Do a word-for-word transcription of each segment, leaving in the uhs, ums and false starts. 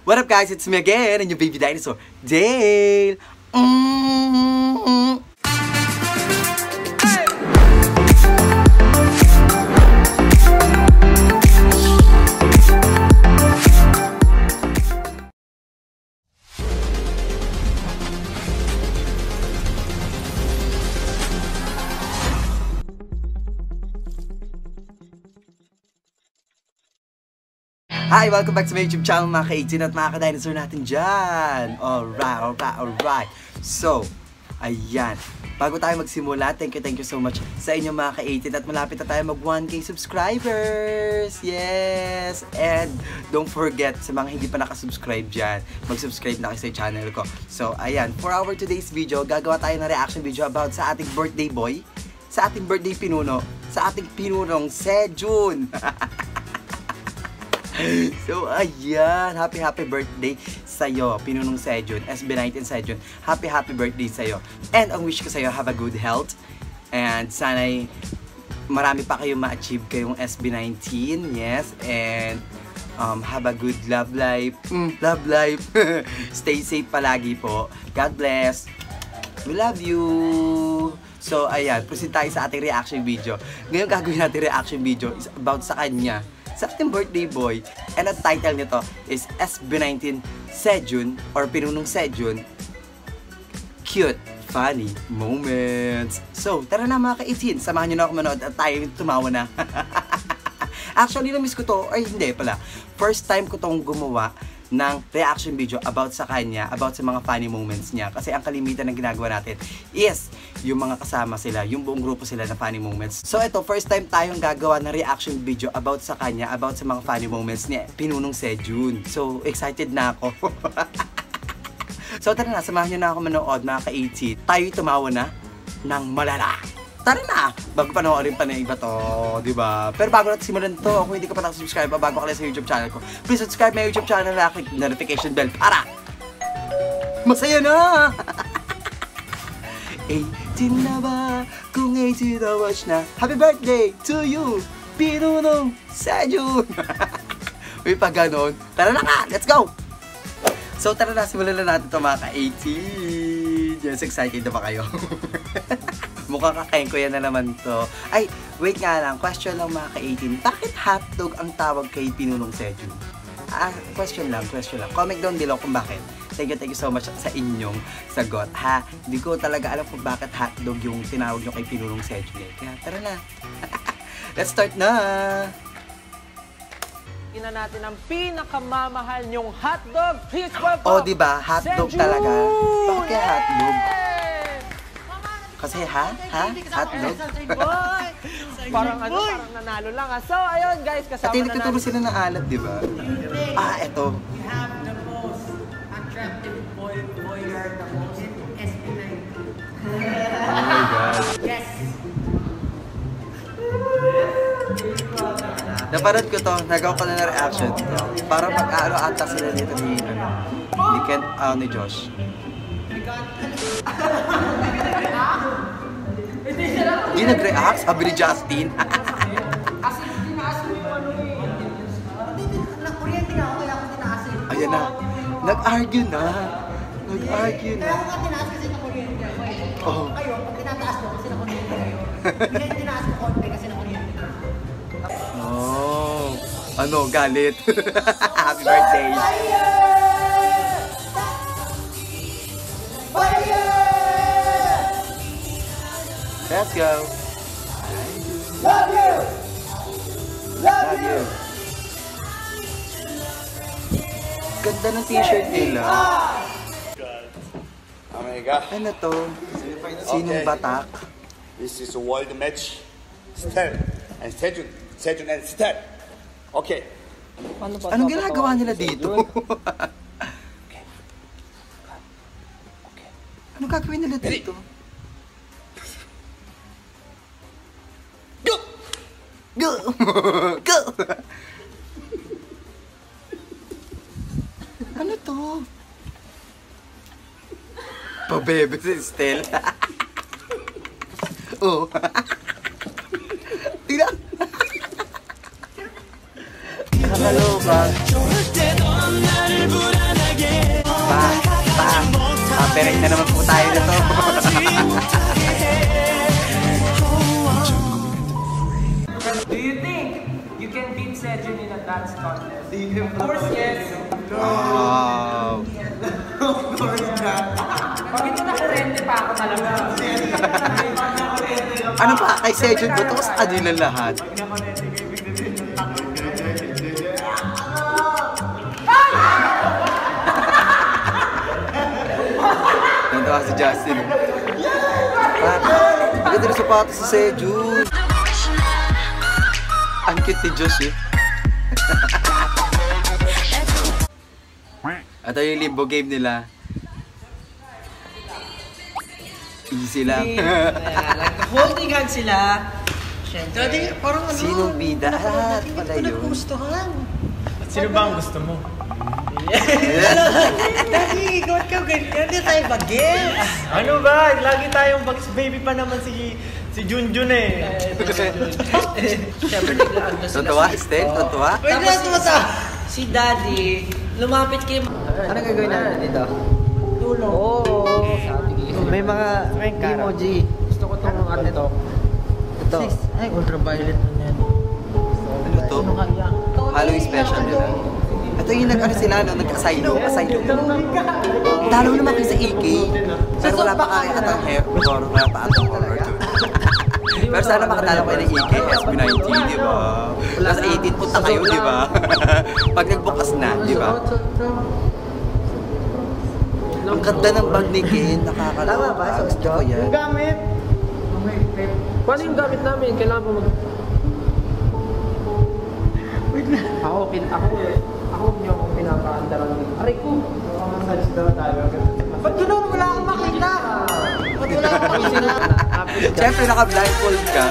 What up guys, it's me again and your baby dinosaur, Dale! Mm-hmm. Hi! Welcome back to my YouTube channel mga ka-eighteen at mga ka-dinosaur natin dyan! Alright, alright, alright! So, ayan. Bago tayo magsimula, thank you, thank you so much sa inyo mga ka-eighteen at malapit na tayo mag one K subscribers! Yes! And don't forget, sa mga hindi pa nakasubscribe dyan, mag-subscribe na kayo sa channel ko. So, ayan. For our today's video, gagawa tayo ng reaction video about sa ating birthday boy, sa ating birthday pinuno, sa ating pinunong Sejun! So, ayan. Happy, happy birthday sa'yo, Pinunong Sejun, S B nineteen Sejun. Happy, happy birthday sa'yo. And ang wish ko sa'yo, have a good health. And sana'y marami pa kayong ma-achieve kayong S B nineteen. Yes. And um, have a good love life. Mm, love life. Stay safe palagi po. God bless. We love you. So, ayan. Proceed tayo sa ating reaction video. Ngayon, gagawin natin reaction video is about sa kanya, sa ating birthday boy. And ang title nito is S B nineteen Sejun or Pinunong Sejun Cute Funny Moments. So, tara na mga ka-eighteen, samahan nyo na ako manood at tayo tumawa na. Actually, na-miss ko to, ay hindi pala. First time ko tong gumawa ng reaction video about sa kanya, about sa mga funny moments niya. Kasi ang kalimitan ng ginagawa natin is yung mga kasama sila, yung buong grupo sila na funny moments. So ito, first time tayong gagawa ng reaction video about sa kanya, about sa mga funny moments niya, Pinunong Sejun. So excited na ako. So tara na, samahan nyo na ako manood mga ka-eighteen. Tayo'y tumawa na ng malala. Tara na! Bago panoorin pa na iba to, diba? Pero bago natin simulan to, kung hindi ka pa nakasubscribe, bago ka lang sa YouTube channel ko, please subscribe my YouTube channel na click notification bell para masaya na! eighteen na ba? Kung eighteen na watch na, happy birthday to you, Pinunong Sejun! Uy, pag ganon, tara na ka! Let's go! So tara na, simulan na natin to mga ka-eighteen. Yes, excited na ba kayo? Mukhang kakain ko yan na naman to. Ay, wait nga lang. Question lang mga ka-eighteen. Bakit hotdog ang tawag kay Pinunong Sejun? Ah, question lang, question lang. Comment down below kung bakit. Thank you, thank you so much sa inyong sagot. Ha, hindi ko talaga alam kung bakit hotdog yung tinawag nyo kay Pinunong Sejun. Eh. Kaya tara na. Let's start na! Ina natin ang pinakamamahal nyong hotdog. Please welcome! Oh, diba? Hotdog Sejun! talaga. Bakit kaya hotdog? Kasi ha? Ha? Hotdog? Parang ano, parang nanalo lang ha. So, ayun guys, kasama At na nagtuturo sila ng alat, di ba? Ah, eto. You have the most attractive boy, boy, you're the most S B nineteen. Oh my God. Yes! Napanood ko to, nagawa ko na na reaction. Para mag-aano ata sila dito ni, ano, ni Ken, uh, ni Josh. Hindi nag-react, sabi ni Justin. Kasi tinaas mo yung ano eh. Nag-kuryente nga ako, kaya ako tinaas eh. Ayan na, nag-argue na. Nag-argue na. Kaya ako nga tinaas kasi na-kuryente ako eh. Oh. Kayo, pag tinataas mo kasi na-kuryente kayo. Hindi tinaas mo konti kasi na-kuryente ka. Oh, ano, galit. Happy birthday. Let's go. Love you! Love you. Ganda ng t-shirt nila. Oh my God. Ano to? Sinong Okay. batak? This is a world match. Stel and Sejun. Sejun and Stel. Okay. Anong ginagawa nila dito? Okay. Okay. Anong gagawin nila dito? Go! Go! Go! Ano to? Pabebe si Estel. Oh. Tingnan. Nakakaloka. Copyright na naman po tayo nito. Do you think you can beat Sejun in a dance contest? Of course, yes. Wow. Pag ito na kurente pa ako talaga. Ano pa? Kay Sejun ba? Tapos adi lang lahat. Nantawa si Justin. Ang ganda na sapatos si Sejun. Ang cute ni Josh eh. Ito yung limbo game nila. Easy lang. Holding hands sila. Siyempre. Dati, parang ano. Sinong bida? Ah, Dati pala ko yun. nagustuhan. Sino ba ang gusto mo? Dati, ikaw ka ganyan. Hindi tayo bagay. Ano ba? Lagi tayong bagis baby pa naman si si Junjun eh. Siyempre, naglaan na sila. Totoo, Estelle? Totoo? Pwede na tumata. Si Daddy, lumapit kay... Ano gagawin natin dito? Tulong. Oo. May mga emoji. Gusto ko itong ano ito. Ito. Ay, ultraviolet na yan. Ano to? Ano kaya? Halloween special nila. Ito yung nag-ano sila, no? Nag-asylum. Asylum. Dalaw naman kayo sa A K. Pero wala pa kaya atang hair. Or wala pa atang horror. Pero sana makatala kayo ng A K S B nineteen, di ba? Plus eighteen punta kayo, di ba? Pag nagbukas na, di ba? Ang ganda ng bag ni Ken, nakakalawa ba? Gusto ko yan. Gamit! Paano yung gamit namin? Kailangan pa mag... Ako, pin ako, ako niyo akong pinapaandaran. Aray ko! Massage daw tayo. Ba't ganun? Wala akong makita. Ba't wala akong makita? Siyempre, naka-blindfold ka.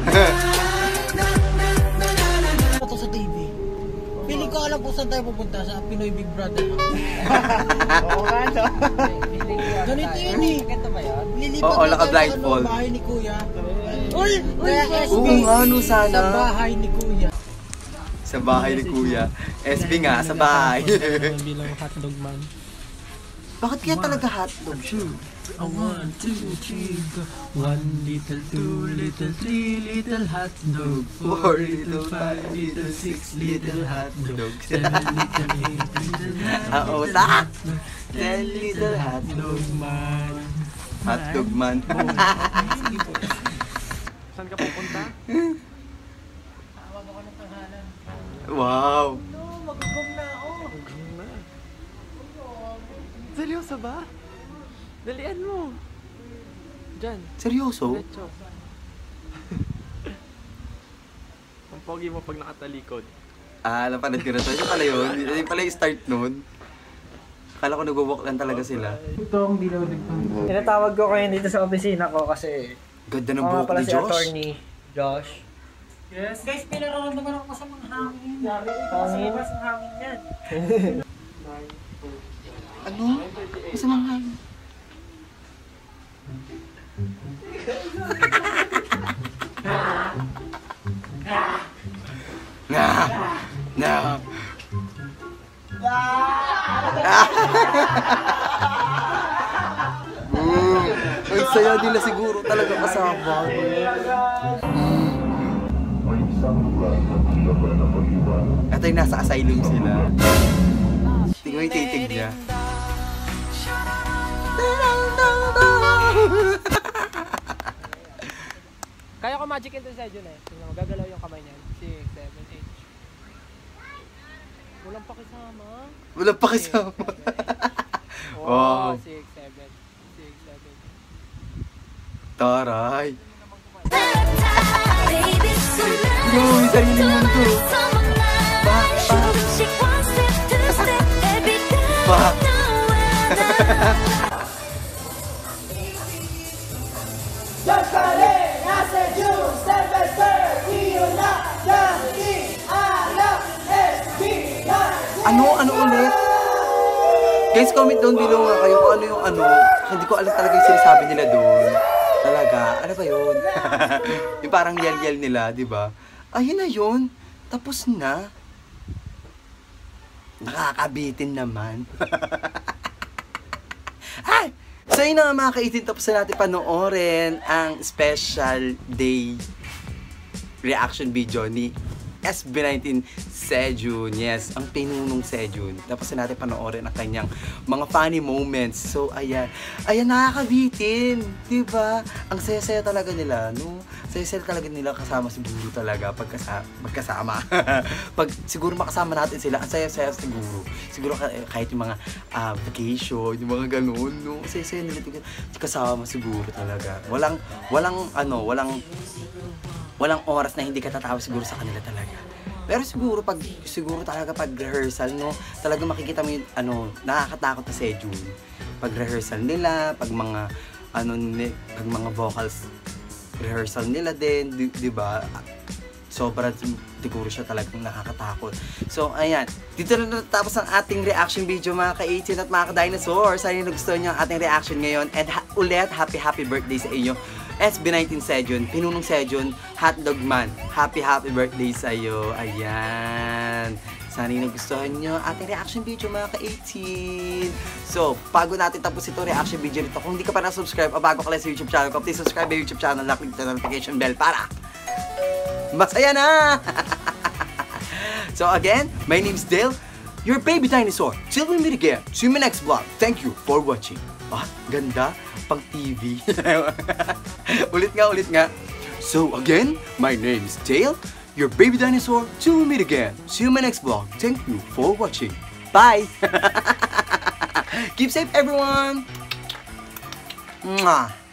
Ito sa T V. Feeling ko alam po saan tayo pupunta sa Pinoy Big Brother. Oo nga, no? Ganito yun eh. Ganito ba yun? Lilipat Oo, na tayo naka-blindfold. sa bahay ni Kuya. Uy! Kaya S B. Oo nga, no, sana. Sa bahay ni Kuya. Sa bahay ni Kuya. S B nga, sa bahay. Bilang hotdog man. Bakit kaya talaga hotdog siya? A one, two, three, go. One little, two little, three little hot dog. Four little, five little, six little hot dogs. Seven little, eight little Ang utak! Ten little hot dog man. hotdog man. Saan ka pupunta? Wow! Magugom na ako. Seryoso ba? Dalian mo. Diyan. Seryoso? Diretso. Ang pogi mo pag nakatalikod. Ah, napanood ko na to. Yung pala yun. Yung pala yung start nun. Akala ko nag-walk lang talaga sila. Tinatawag ko kayo dito sa opisina ko kasi Ganda ng ako nga buhok pala ni si Josh. attorney Josh. Yes. Guys, pinaramdaman ako sa mga hangin. Hangin? Sa hangin yan. Ano? Masamang hangin. Na! Na! Mm, ang saya nila siguro talaga kasama. Ito yung nasa asylum sila. Tingnan mo yung titig niya. Kaya ko magic into Sejun eh. Tingnan mo, gagalaw yung kamay niya. six, seven, eight. Walang pakisama. Wala pa kasama. Oh, Wow. six, seven. six, seven. Taray. Yo, yung sarili mo to. Pa, pa. Pa. Ano? Ano ulit? Guys, comment down below nga kayo kung ano yung ano. Hindi ko alam talaga yung sinasabi nila doon. Talaga. Ano ba yun? Yung parang yel-yel nila, di ba? Ayun na yun. Tapos na. Nakakabitin naman. Ay! So yun na nga mga kaitin, tapos na natin panoorin ang special day reaction video ni S B nineteen Sejun. Yes, ang pinunong Sejun. Tapos na natin panoorin ang kanyang mga funny moments. So, ayan. Ayan, nakakabitin. Diba? Ang saya-saya talaga nila, no? Saya-saya talaga nila kasama siguro talaga pagkasa pagkasama. Pag siguro makasama natin sila, ang saya-saya siguro. Siguro kahit yung mga uh, vacation, yung mga ganun, no? Saya-saya nila kasama siguro talaga. Walang, walang, ano, walang, walang oras na hindi ka tatawa siguro sa kanila talaga. Pero siguro pag siguro talaga pag rehearsal, no, talaga makikita mo yung ano, nakakatakot na Sejun. Pag rehearsal nila, pag mga ano ni, pag mga vocals rehearsal nila din, di, di ba? Sobrang siguro siya talagang nakakatakot. So, ayan. Dito na natapos ang ating reaction video mga ka-eighteen at mga ka-dinosaur. Sana yung nagustuhan niyo ang ating reaction ngayon. And ha ulit, happy happy birthday sa inyo. S B nineteen Sejun, Pinunong Sejun, Hotdog Man. Happy happy birthday sa iyo. Ayan. Sana yung nagustuhan nyo ating reaction video mga ka-eighteen. So, bago natin tapos ito reaction video nito, kung hindi ka pa na-subscribe o bago ka lang sa YouTube channel ko, please subscribe sa YouTube channel na click the notification bell para masaya na! So again, my name is Dale, your baby dinosaur. Till we meet again, see you in my next vlog. Thank you for watching. Ah, ganda. Pang T V. Ulit nga, ulit nga. So again, my name is Dale, your baby dinosaur. Till we meet again, see you in my next vlog. Thank you for watching. Bye! Keep safe, everyone! Mwah!